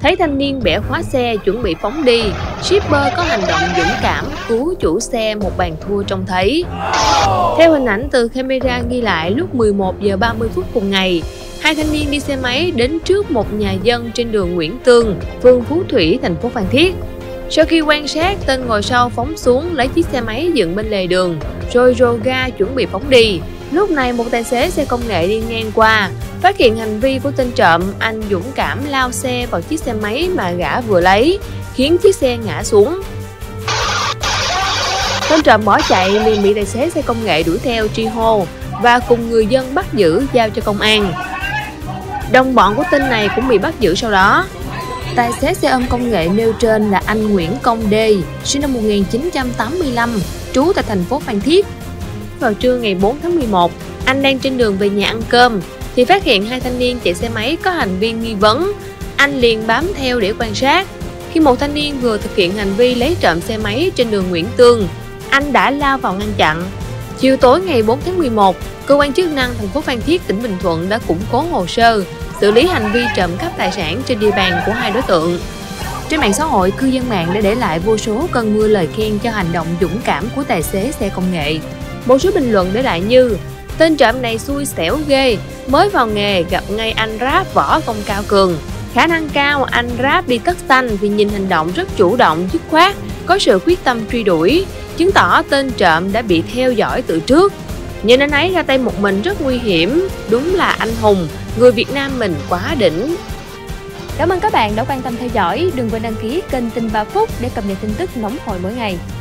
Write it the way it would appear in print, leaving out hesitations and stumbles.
Thấy thanh niên bẻ khóa xe chuẩn bị phóng đi, shipper có hành động dũng cảm cứu chủ xe một bàn thua trông thấy. Theo hình ảnh từ camera ghi lại lúc 11 giờ 30 phút cùng ngày, hai thanh niên đi xe máy đến trước một nhà dân trên đường Nguyễn Tương, phường Phú Thủy, thành phố Phan Thiết. Sau khi quan sát, tên ngồi sau phóng xuống lấy chiếc xe máy dựng bên lề đường, rồi rồ ga chuẩn bị phóng đi. Lúc này một tài xế xe công nghệ đi ngang qua, phát hiện hành vi của tên trộm, anh dũng cảm lao xe vào chiếc xe máy mà gã vừa lấy, khiến chiếc xe ngã xuống. Tên trộm bỏ chạy liền bị tài xế xe công nghệ đuổi theo truy hô và cùng người dân bắt giữ giao cho công an. Đồng bọn của tên này cũng bị bắt giữ sau đó. Tài xế xe ôm công nghệ nêu trên là anh Nguyễn Công D, sinh năm 1985, trú tại thành phố Phan Thiết. Vào trưa ngày 4 tháng 11, anh đang trên đường về nhà ăn cơm thì phát hiện hai thanh niên chạy xe máy có hành vi nghi vấn. Anh liền bám theo để quan sát. Khi một thanh niên vừa thực hiện hành vi lấy trộm xe máy trên đường Nguyễn Tương, anh đã lao vào ngăn chặn. Chiều tối ngày 4 tháng 11, cơ quan chức năng thành phố Phan Thiết, tỉnh Bình Thuận đã củng cố hồ sơ, xử lý hành vi trộm cắp tài sản trên địa bàn của hai đối tượng. Trên mạng xã hội, cư dân mạng đã để lại vô số cơn mưa lời khen cho hành động dũng cảm của tài xế xe công nghệ. Một số bình luận để lại như: tên trộm này xui xẻo ghê, mới vào nghề gặp ngay anh Rap võ công cao cường. Khả năng cao anh Rap đi tất xanh vì nhìn hành động rất chủ động, dứt khoát, có sự quyết tâm truy đuổi, chứng tỏ tên trộm đã bị theo dõi từ trước. Nhìn anh ấy ra tay một mình rất nguy hiểm, đúng là anh hùng, người Việt Nam mình quá đỉnh. Cảm ơn các bạn đã quan tâm theo dõi, đừng quên đăng ký kênh Tin 3 Phút để cập nhật tin tức nóng hổi mỗi ngày.